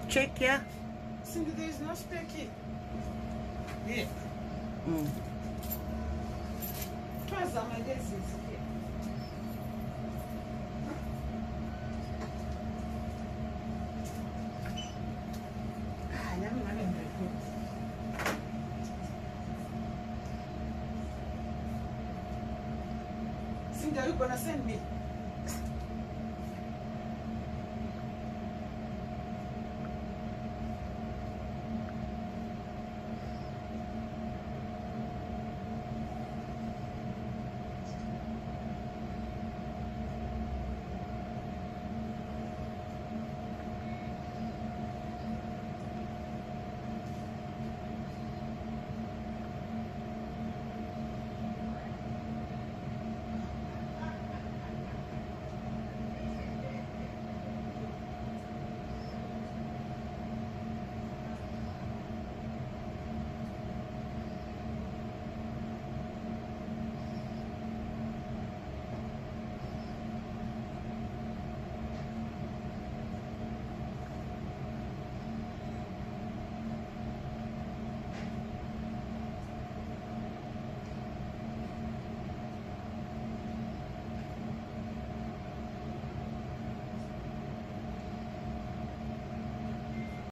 check here. Cindy, there is no spare key. Yeah. Twice on my desk is here. Cindy, are you gonna send me?